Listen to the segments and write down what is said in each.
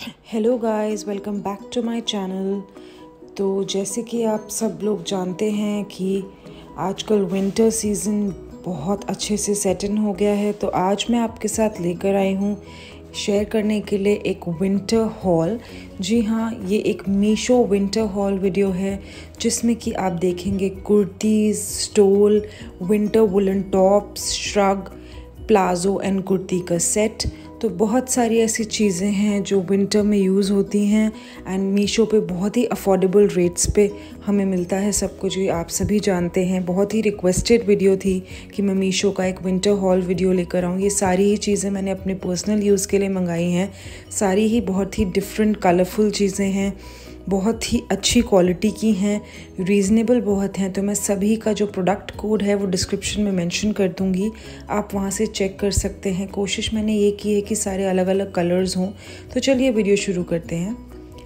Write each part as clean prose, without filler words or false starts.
Hello guys, welcome back to my channel. तो जैसे कि आप सब लोग जानते हैं कि आजकल विंटर सीज़न बहुत अच्छे से सेट इन हो गया है, तो आज मैं आपके साथ लेकर आई हूँ शेयर करने के लिए एक विंटर हॉल। जी हाँ, ये एक मीशो विंटर हॉल वीडियो है जिसमें कि आप देखेंगे kurtis, stole, winter woollen tops, shrug, palazzo and kurti का सेट। तो बहुत सारी ऐसी चीज़ें हैं जो विंटर में यूज़ होती हैं एंड मीशो पे बहुत ही अफोर्डेबल रेट्स पे हमें मिलता है सब कुछ। ये आप सभी जानते हैं, बहुत ही रिक्वेस्टेड वीडियो थी कि मैं मीशो का एक विंटर हॉल वीडियो लेकर आऊँ। ये सारी ही चीज़ें मैंने अपने पर्सनल यूज़ के लिए मंगाई हैं। सारी ही बहुत ही डिफरेंट कलरफुल चीज़ें हैं, बहुत ही अच्छी क्वालिटी की हैं, रीज़नेबल बहुत हैं। तो मैं सभी का जो प्रोडक्ट कोड है वो डिस्क्रिप्शन में मेंशन कर दूंगी, आप वहाँ से चेक कर सकते हैं। कोशिश मैंने ये की है कि सारे अलग अलग कलर्स हों। तो चलिए वीडियो शुरू करते हैं।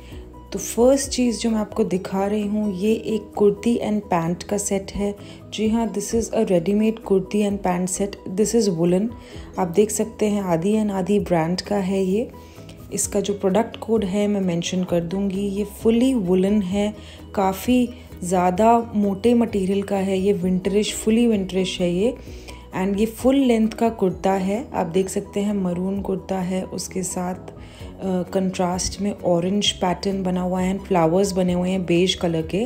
तो फर्स्ट चीज़ जो मैं आपको दिखा रही हूँ, ये एक कुर्ती एंड पैंट का सेट है। जी हाँ, this is a readymade kurti and pant set. This is woollen. आप देख सकते हैं आदि एंड आदि ब्रांड का है ये। इसका जो प्रोडक्ट कोड है मैं मेंशन कर दूंगी। ये फुली वुलन है, काफ़ी ज़्यादा मोटे मटेरियल का है। ये विंटरिश, फुली विंटरिश है ये। एंड ये फुल लेंथ का कुर्ता है। आप देख सकते हैं मरून कुर्ता है, उसके साथ कंट्रास्ट में ऑरेंज पैटर्न बना हुआ है, फ्लावर्स बने हुए हैं बेज कलर के।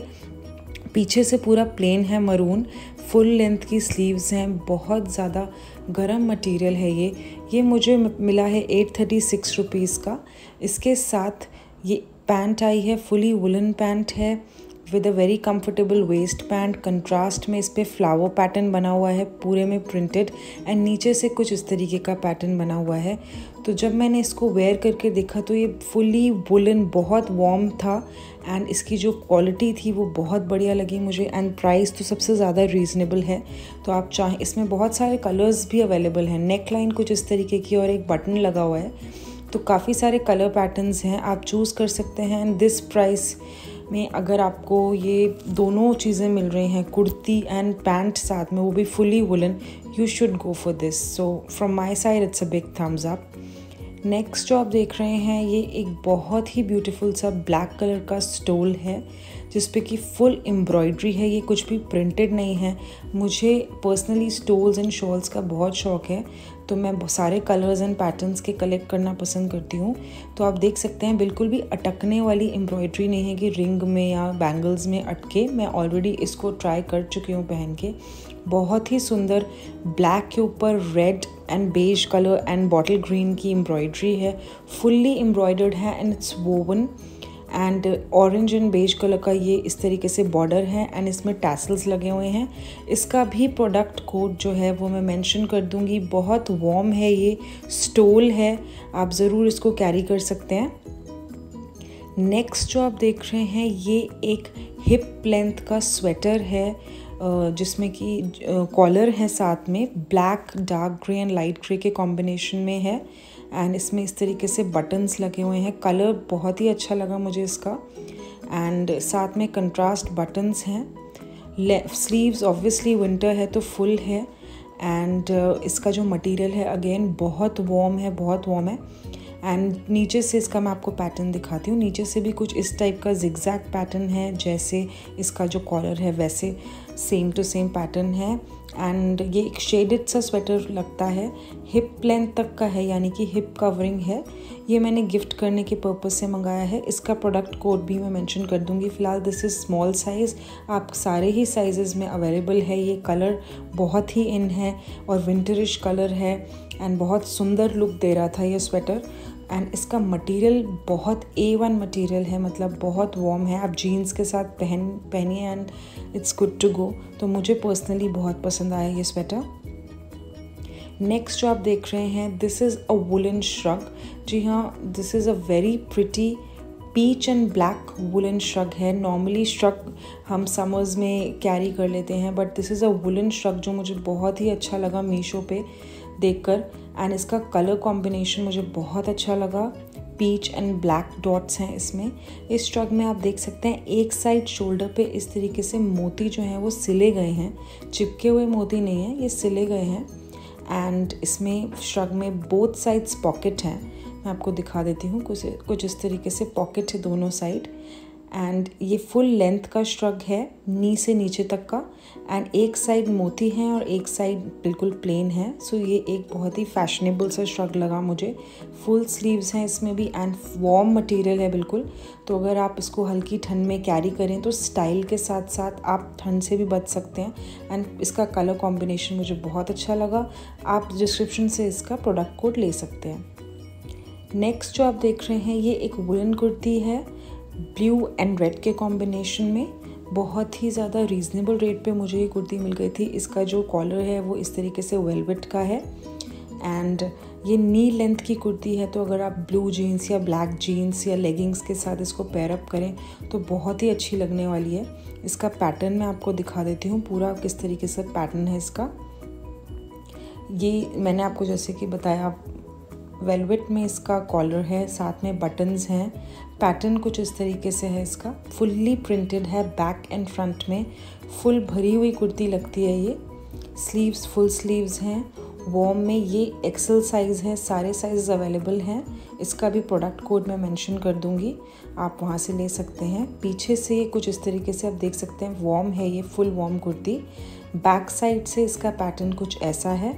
पीछे से पूरा प्लेन है मरून, फुल लेंथ की स्लीव्स हैं। बहुत ज़्यादा गरम मटेरियल है ये मुझे मिला है 836 रुपीज़ का। इसके साथ ये पैंट आई है, फुली वुलन पैंट है with a very comfortable waist pant. Contrast में इस पर फ्लावर पैटर्न बना हुआ है, पूरे में प्रिंटेड, एंड नीचे से कुछ इस तरीके का पैटर्न बना हुआ है। तो जब मैंने इसको वेयर करके देखा तो ये फुली वुलन बहुत वार्म था एंड इसकी जो क्वालिटी थी वो बहुत बढ़िया लगी मुझे। एंड प्राइस तो सबसे ज़्यादा रीज़नेबल है। तो आप चाहें, इसमें बहुत सारे कलर्स भी अवेलेबल हैं। नेक लाइन कुछ इस तरीके की और एक बटन लगा हुआ है, तो काफ़ी सारे कलर पैटर्न्स हैं, आप चूज़ कर सकते हैं। एंड दिस प्राइस में अगर आपको ये दोनों चीज़ें मिल रही हैं, कुर्ती एंड पैंट साथ में, वो भी fully woollen, you should go for this. So from my side it's a big thumbs up. Next जो आप देख रहे हैं, ये एक बहुत ही ब्यूटीफुल सा ब्लैक कलर का स्टोल है जिस पे कि फुल एम्ब्रॉयडरी है। ये कुछ भी प्रिंटेड नहीं है। मुझे पर्सनली स्टोल्स एंड शॉल्स का बहुत शौक है, तो मैं सारे कलर्स एंड पैटर्न्स के कलेक्ट करना पसंद करती हूँ। तो आप देख सकते हैं बिल्कुल भी अटकने वाली एम्ब्रॉयडरी नहीं है कि रिंग में या बैंगल्स में अटके। मैं ऑलरेडी इसको ट्राई कर चुकी हूँ पहन के। बहुत ही सुंदर ब्लैक के ऊपर red and beige colour and bottle green की एम्ब्रॉयडरी है, फुल्ली एम्ब्रॉयडर्ड है and it's woven. And orange and beige colour का ये इस तरीके से बॉर्डर है एंड इसमें टैसल्स लगे हुए हैं। इसका भी प्रोडक्ट कोड जो है वो मैं मेंशन कर दूंगी। बहुत वार्म है, ये स्टोल है, आप ज़रूर इसको कैरी कर सकते हैं। नेक्स्ट जो आप देख रहे हैं, ये एक हिप लेंथ का स्वेटर है जिसमें कि कॉलर है साथ में, black, dark grey and light grey के कॉम्बिनेशन में है। एंड इसमें इस तरीके से बटन्स लगे हुए हैं। कलर बहुत ही अच्छा लगा मुझे इसका। एंड साथ में कंट्रास्ट बटन्स हैं। स्लीव्स ऑब्वियसली विंटर है तो फुल है। एंड इसका जो मटेरियल है अगेन बहुत वार्म है, बहुत वार्म है। एंड नीचे से इसका मैं आपको पैटर्न दिखाती हूँ। नीचे से भी कुछ इस टाइप का जिगजैग पैटर्न है, जैसे इसका जो कॉलर है वैसे सेम टू सेम पैटर्न है। एंड ये एक शेडेड सा स्वेटर लगता है, हिप लेंथ तक का है, यानी कि हिप कवरिंग है। ये मैंने गिफ्ट करने के पर्पज़ से मंगाया है। इसका प्रोडक्ट कोड भी मैं मेंशन कर दूंगी। फ़िलहाल दिस इज़ स्मॉल साइज़, आप सारे ही साइजेस में अवेलेबल है। ये कलर बहुत ही इन है और विंटरिश कलर है एंड बहुत सुंदर लुक दे रहा था ये स्वेटर। एंड इसका मटेरियल बहुत A1 मटेरियल है, मतलब बहुत वार्म है। आप जीन्स के साथ पहनिए and it's good to go. तो मुझे पर्सनली बहुत पसंद आया ये स्वेटर। नेक्स्ट जो आप देख रहे हैं, this is a woollen shrug. जी हाँ, this is a very pretty peach and black woollen shrug है। नॉर्मली श्रग हम समर्स में कैरी कर लेते हैं, but this is a woollen shrug जो मुझे बहुत ही अच्छा लगा मीशो पे देखकर। एंड इसका कलर कॉम्बिनेशन मुझे बहुत अच्छा लगा। पीच एंड ब्लैक डॉट्स हैं इसमें। इस श्रग में आप देख सकते हैं एक साइड शोल्डर पे इस तरीके से मोती जो हैं वो सिले गए हैं, चिपके हुए मोती नहीं हैं, ये सिले गए हैं। एंड इसमें श्रग में बोथ साइड्स पॉकेट हैं, मैं आपको दिखा देती हूँ। कुछ इस तरीके से पॉकेट है दोनों साइड, एंड ये फुल लेंथ का श्रग है, नी से नीचे तक का, एंड एक साइड मोती है और एक साइड बिल्कुल प्लेन है। सो ये एक बहुत ही फैशनेबल सा श्रग लगा मुझे। फुल स्लीव्स हैं इसमें भी, एंड वार्म मटेरियल है बिल्कुल। तो अगर आप इसको हल्की ठंड में कैरी करें तो स्टाइल के साथ साथ आप ठंड से भी बच सकते हैं। एंड इसका कलर कॉम्बिनेशन मुझे बहुत अच्छा लगा। आप डिस्क्रिप्शन से इसका प्रोडक्ट कोड ले सकते हैं। नेक्स्ट जो आप देख रहे हैं ये एक वुलन कुर्ती है, ब्लू एंड रेड के कॉम्बिनेशन में। बहुत ही ज़्यादा रीज़नेबल रेट पे मुझे ये कुर्ती मिल गई थी। इसका जो कॉलर है वो इस तरीके से वेलवेट का है, एंड ये नी लेंथ की कुर्ती है। तो अगर आप ब्लू जीन्स या ब्लैक जीन्स या लेगिंग्स के साथ इसको पेयर अप करें तो बहुत ही अच्छी लगने वाली है। इसका पैटर्न मैं आपको दिखा देती हूँ, पूरा किस तरीके से पैटर्न है इसका। ये मैंने आपको जैसे कि बताया, वेलवेट में इसका कॉलर है, साथ में बटन्स हैं। पैटर्न कुछ इस तरीके से है इसका, फुल्ली प्रिंटेड है बैक एंड फ्रंट में। फुल भरी हुई कुर्ती लगती है ये। स्लीव्स फुल स्लीव्स हैं। वॉर्म में ये एक्सेल साइज़ है, सारे साइज़ अवेलेबल हैं। इसका भी प्रोडक्ट कोड मैं मेंशन कर दूंगी, आप वहाँ से ले सकते हैं। पीछे से ये कुछ इस तरीके से आप देख सकते हैं, वॉर्म है ये, full warm kurti. Back side से इसका पैटर्न कुछ ऐसा है।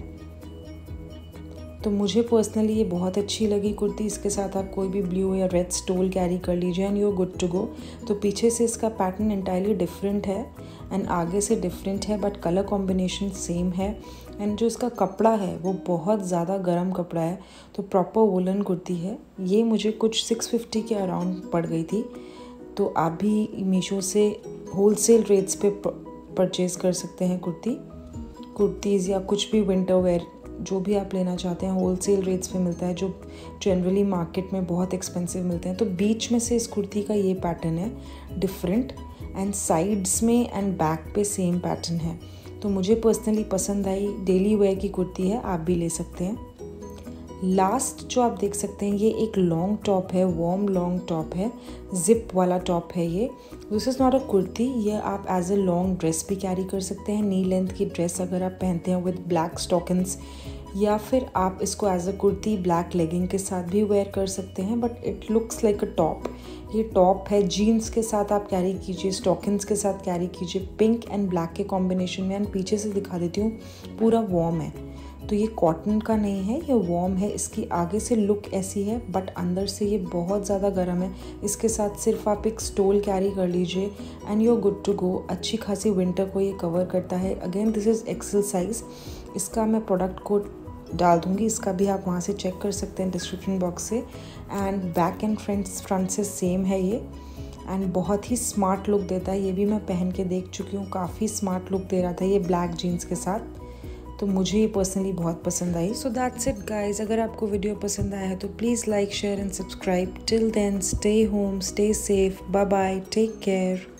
तो मुझे पर्सनली ये बहुत अच्छी लगी कुर्ती। इसके साथ आप कोई भी ब्लू या रेड स्टोल कैरी कर लीजिए and you are good to go. तो पीछे से इसका पैटर्न इंटायरली डिफरेंट है एंड आगे से डिफरेंट है, बट कलर कॉम्बिनेशन सेम है। एंड जो इसका कपड़ा है वो बहुत ज़्यादा गर्म कपड़ा है, तो प्रॉपर वुलन कुर्ती है। ये मुझे कुछ 650 के अराउंड पड़ गई थी। तो आप भी मीशो से होलसेल रेट्स पे परचेज़ कर सकते हैं कुर्तीज़ या कुछ भी विंटर वेयर जो भी आप लेना चाहते हैं। होलसेल रेट्स पे मिलता है, जो जनरली मार्केट में बहुत एक्सपेंसिव मिलते हैं। तो बीच में से इस कुर्ती का ये पैटर्न है डिफरेंट, एंड साइड्स में एंड बैक पे सेम पैटर्न है। तो मुझे पर्सनली पसंद आई। डेली वेयर की कुर्ती है, आप भी ले सकते हैं। लास्ट जो आप देख सकते हैं ये एक लॉन्ग टॉप है, वार्म लॉन्ग टॉप है, जिप वाला टॉप है ये। This is not a kurti, ये आप एज अ लॉन्ग ड्रेस भी कैरी कर सकते हैं। नी लेंथ की ड्रेस अगर आप पहनते हैं विद ब्लैक स्टॉकिंग्स, या फिर आप इसको as a kurti black legging के साथ भी वेयर कर सकते हैं, but it looks like a top. ये टॉप है, जीन्स के साथ आप कैरी कीजिए, स्टॉकिंग्स के साथ कैरी कीजिए, पिंक एंड ब्लैक के कॉम्बिनेशन में। एंड पीछे से दिखा देती हूँ, पूरा वार्म है। तो ये कॉटन का नहीं है, ये वार्म है। इसकी आगे से लुक ऐसी है, बट अंदर से ये बहुत ज़्यादा गर्म है। इसके साथ सिर्फ आप एक स्टोल कैरी कर लीजिए and you are good to go. अच्छी खासी विंटर को ये कवर करता है। Again this is XL size. इसका मैं प्रोडक्ट कोड डाल दूँगी, इसका भी आप वहाँ से चेक कर सकते हैं डिस्क्रिप्शन बॉक्स से। एंड बैक एंड फ्रंट से सेम है ये, एंड बहुत ही स्मार्ट लुक देता है। ये भी मैं पहन के देख चुकी हूँ, काफ़ी स्मार्ट लुक दे रहा था ये ब्लैक जीन्स के साथ। तो मुझे ये पर्सनली बहुत पसंद आई। So that's it guys. अगर आपको वीडियो पसंद आया है तो please like, share and subscribe. Till then stay home, stay safe, bye bye, take care.